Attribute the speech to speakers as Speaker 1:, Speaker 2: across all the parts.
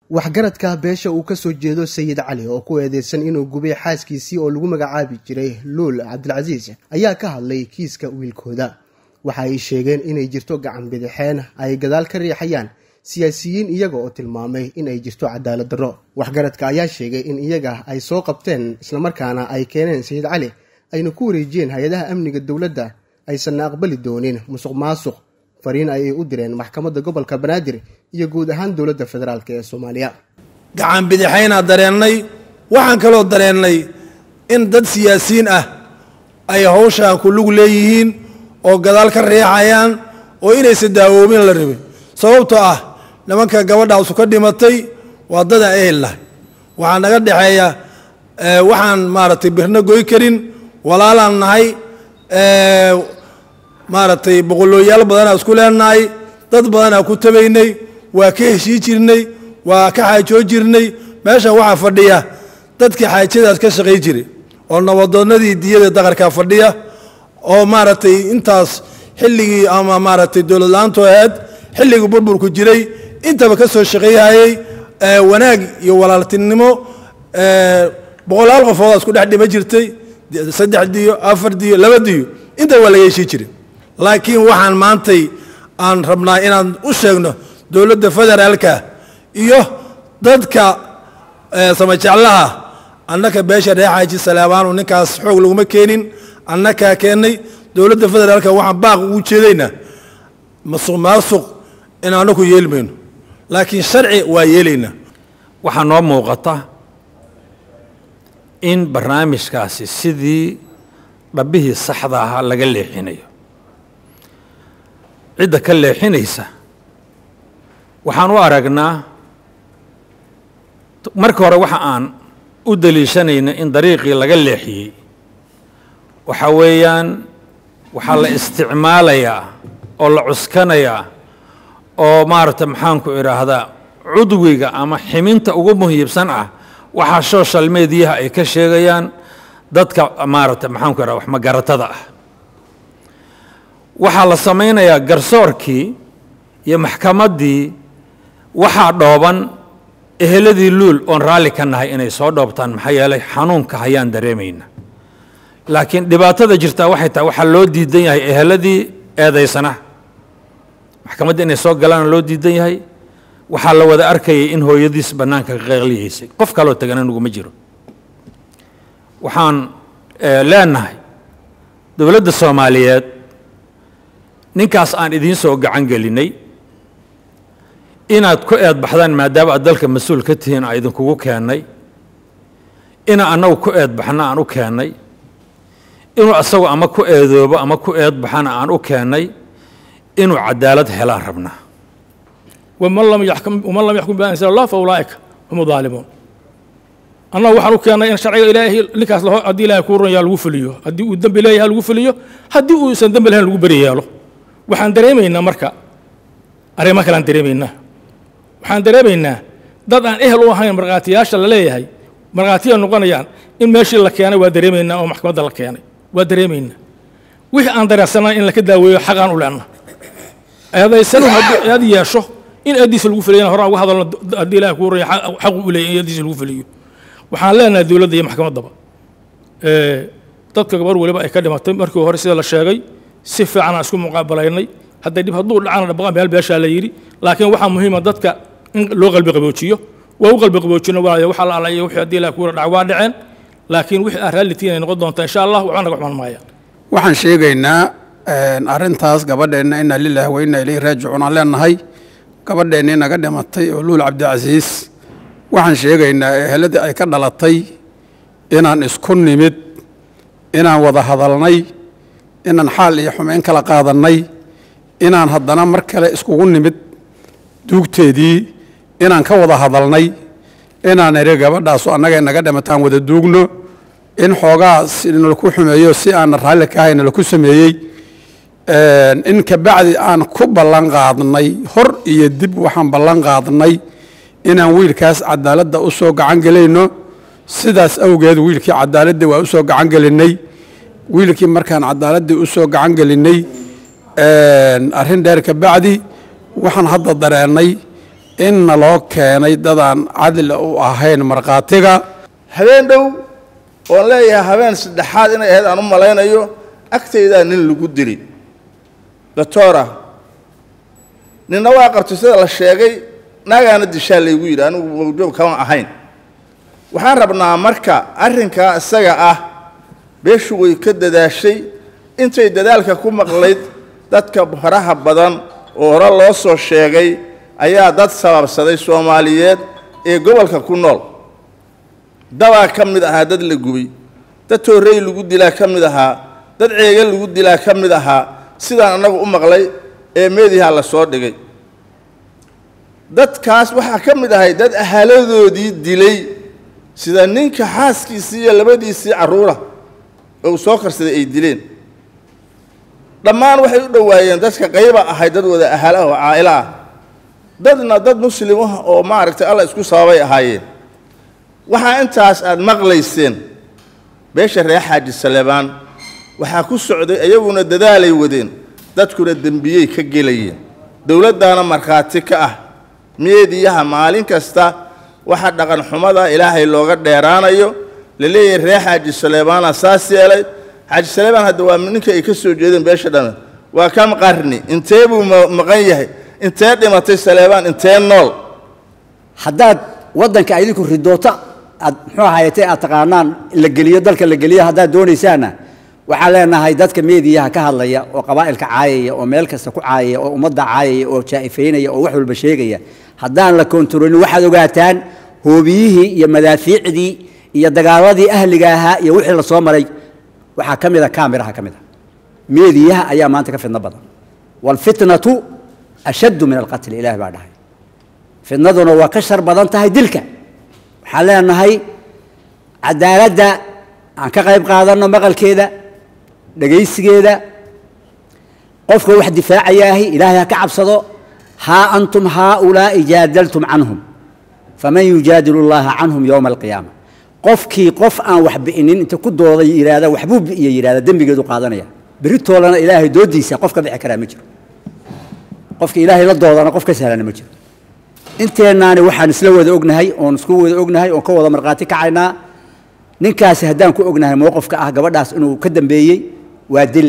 Speaker 1: waxgaradka beesha uu ka soo jeedo Sayid Cali oo ku eedeysan inuu gubay xaaskiisii oo lagu magacaabi jiray Luul Cabdilcasiis ayaa ka hadlay kiiska wiilkooda. waxa ay sheegeen inay jirto gacan bidixeen ay gadaal ka riixayaan siyaasiyiin iyaga oo tilmaamay in ay jirto cadaalad darro. waxgaradka ayaa sheegay in iyaga ay soo qabteen isla markaana ay keeneen Sayid Cali ayna ku wareejiyeen hay'adaha amniga dawladda aysan aqbali doonin musuqmaasuq. fariin ay u direen maxkamadda gobolka Banaadir iyo guud ahaan dawladda federaalka ee Soomaaliya.
Speaker 2: gacan bidixayna dareennay waxaan kaloo dareennay in dad siyaasiyiin ah ay hawsha ku lug leeyihiin oo gadaal ka riixayaan oo inaysan daawoobin la rabin sababtoo ah nimanka gabadhaas ka dhimatay waa dad ehel ah waxaan naga dhaxeeya waxaan maartay birna goy karin walaalaan nahay maartay boqolooyaal badan isku leenahay dad badan ku tabaynay waa ka heshii jirnay waa ka xaajoo jirnay meesha waxa fadhiya dadkii xaajadaas ka shaqay jiray oo nabadoonnadii diyada daqarka fadhiya oo maartay intaas xilligii ama maartay dawlad laanto aad xilligii burburku jiray intaba ka soo shaqeeyay wanaag iyo walaaltinimo boqolaal qofood isku dhex dhima jirtay 3 diyo 4 diyo 2 diyo inta waa laga heshii jiray laakiin waxaan maantay aan rabnaa inaan u sheegno dawladda federaalka iyo dadka samajaclaha annaka beesha reexaaji Salaamaan ninkaas xoog lagu ma keenin annaka keenay dawladda federaalka waxaan baaq ugu jeedaynaa musuqmaasuq in aanu ku yeelmayno laakiin sharci waa yeelayna
Speaker 3: waxa noo muuqata in barnaamijkaasi sidii dhabihii saxda ah laga leexinayo cidda ka leexinaysa waxaan u aragnaa marka hore waxa aan u daliishanayna in dariiqii laga leexiyey waxa weeyaan waxaa la isticmaalayaa oo la cuskanayaa oo maaragtay maxaan ku idhaahdaa cudwiga ama ximinta ugu muhiimsan ah waxaa social media ay ka sheegayaan dadka maaragtay maxaan ku idhaahdaa wax magaratada ah waxaa la samaynayaa garsoorkii iyo maxkamaddii waxaa dhooban eheladii Luul oon raalli ka nahay inay soo dhoobtaan maxaa yeelay xanuunka hayaan dareemayna laakiin dhibaatada jirta waxay tahay waxa loo diidan yahay eheladii eedaysana maxkamadda inay soo galaan loo diidan yahay waxaa la wada arkayay in hooyadiis bannaanka ka qeexliyeysay qof kaloo tagana nuguma jiro waxaan leenahay dawladda Soomaaliyeed ninkaas aan idiin soo gacan gelinay inaad ku eedbaxdaan maadaama aad dalka mas'uul ka tihiin aan idinkugu keennay ina annagu ku eedbaxna aan u keennay inuu asagu ama ku eedoobo ama ku eedbaxana aan u keennay inuu cadaalad helaan rabnaa
Speaker 4: ومن لم يحكم بما أنزل الله فأولئك هم الظالمون أنا waxaan u keenay in sharciga Ilaahay ninkaas la hadii Ilaahay ku runyaa lagu fuliyo hadii uu dambi leeyahay lagu fuliyo hadii uu san dambi lahayn lagu bariyeelo waxaan dareemaynaa marka arrimo kale aan dareemaynaa waxaan dareemaynaa dad aan ehel u ahayn marqaatiyaasha la leeyahay marqaatiya noqonayaan in meeshii la keenay waa dareemaynaa oo maxkamadda la keenay waa dareemaynaa wixii aan dareersanaa in la ka daaweeyo xaq aan u leenahay ayadaysan hadii yeesho in adiis lagu filayna hore uga hadalno hadii Ilaahay ku runyaa xaq u leeyahay adiis lagu filiyo waxaan leenahay dawladda iyo maxkamaddaba dadka gabar waliba ay ka dhimatay markii hore sida la sheegay si fiican aan isku muqaabalaynay hadday dib hadduu dhacana dhaqan meel beesha la yiri laakiin waxa muhiim ah dadka in loo qalbi qaboojiyo waa u qalbi qaboojino walaa waxa la alay wixii hadii Ilaahay ku dhacwaa dhaceen laakiin wixii aan raalitiin ay noqon doontaa insha Allah waxaan naga xumaan maaya
Speaker 5: waxaan sheegaynaa arintaas gabadheena inna lillahi wa inna ilayhi raaji'uun aan leenahay gabadheena naga dhimatay oo Luul Cabdilcasiis waxaan sheegaynaa ehelada ay ka dhalatay inaan isku nimid inaan wada hadalnay inaan xaal iyo xumeyn kala qaadanay inaan haddana mar kale iskugu nimid duugteedii inaan ka wada hadalnay inaan ere gabadhaas annaga naga dhimataan wada duugno in xoogaas in la ku xumeeyo si aan raalli ka hayna la ku sameeyay in ka bacdi aan ku ballan qaadnay hor iyo dib waxaan ballan qaadnay inaan wiilkaas cadaaladda u soo gacan galayno sidaas awgeed wiilkii cadaaladda waa u soo gacan galinay wiilkii markaan cadaaladda u soo gacan galinay arrin dheer ka bacdi waxaan hadda dareennay inna loo keenay dadaan cadli u ahayn markhaatiga
Speaker 6: habeen dhow oon leeyahay habeen saddexaad inay ahayd aan u malaynayo agtaydaa nin lagu dili doctora ninna waa qabtay sida la sheegay naagaana dishaa laygu yidhi anigu mawduuc kama ahayn waxaan rabnaa marka arrinkaa isaga ah beeshu way ka dadaashay intay dadaalka ku maqlayd dadka faraha badan oo hore loo soo sheegay ayaa dad sababsaday Soomaaliyeed ee gobolka ku nool dabaa ka mid ahaa dad la gubay dad toorey lagu dilaa ka mid ahaa dad ceega lagu dilaa ka mid ahaa sidaan anagu u maqlay ee meediyaha la soo dhigay dadkaas waxaa ka mid ahay dad ahaladoodii dilay sida ninka xaaskiisii iyo labadiisii carruura oo soo karsaday ay dileen dhammaan waxay u dhawaayeen dadka qayba ahay dad wada ahal ah oo caa'ila ah dadna dad muslim ah oo maaragtay alla isku sababay ahaayeen waxaa intaas aad maqlayseen beesha reer Xaaji Saleebaan waxaa ku socday ayaguna dadaalay wadeen dadkuna dambiyay ka gelayeen dawladdaana markhaati ka ah meediyaha maalin kasta waxa dhaqan xumada ilaahay looga dheeraanayo la leeyahay reer Xaaji Saleebaan asaas yeelay Xaaji Saleebaan hadda waa ninka ay ka soo jeedeen beesha dhan waa kam qarni intee buu maqan yahay intee dhimatay Saleebaan intee nool
Speaker 7: haddaad waddanka idinku ridoota aad muxuu ahaaytay aad taqaanaan la geliyo dalka la geliyo haddaad doonaysaana waxaan leenahay dadka meediyaha ka hadlaya oo qabaa'ilka caayaya oo meel kasta ku caayaya oo ummadda caayaya oo jaa'ifaynaya oo wax walba sheegaya haddaan la kontrolin waxaad ogaataan hoobiyihii iyo madaafiicdii iyo dagaaladii ahliga ahaa iyo wixii la soo maray waxaa ka mid ah kaamiraha ka mid ah meediyaha ayaa maanta ka fidno badan walfitnatu ashaddu min alqatl ilaahi baa dhahay fitnaduna waa ka shar badan tahay dilka waxaan leenahay cadaaladda aan ka qayb qaadanno maqalkeeda dhagaysigeeda qofka wax difaacayaahi ilaahay ha ka cabsado haa antum haaulaa'i jaadaltum canhum faman yujaadilu llaha canhum yowma alqiyaama qofkii qof aan wax bi'inin inta ku dooday yidhaahda waxbuu bi'iye yidhahda dembigeedu qaadanaya beritoolana ilaahay doodiisa qof ka bixi karaa ma jiro qofka ilaahay la doodana qof ka sahlana ma jiro inteennaani waxaan isla wada ognahay oon isku wada ognahay oon ka wada markhaati kacaynaa ninkaasi haddaan ku ognahay mowqifka ah gabadhaas inuu ka dambeeyey waa dil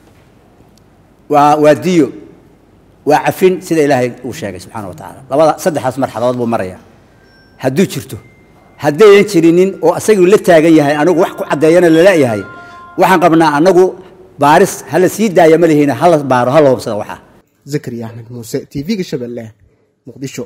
Speaker 7: waa diyo waa cafin sida ilaahay uu sheegay subxaana wa tacaala labada saddexdaas marxaladood buu marayaa hadduu jirto haddaynan jirinin oo asagii la taagan yahay anigu wax ku caddeeyana la leeyahay waxaan qabnaa anagu baaris hala sii daaya ma lihina hala baaro hala hubsada waxaa
Speaker 1: zakariya axmed muuse tv-ga shabeelle muqdisho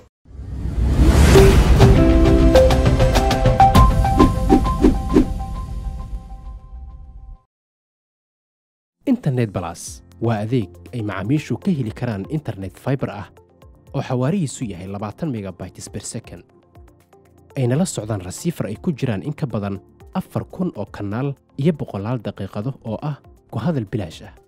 Speaker 8: internet balas waa adeeg ay macaamiishu ka heli karaan internet fiber ah oo xawaarihiisu yahay 20 megabytes per second ayna la socdaan rasiifar ay ku jiraan in ka badan 4,000 oo kanaal iyo 100 daqiiqado oo ah ku hadal bilaash ah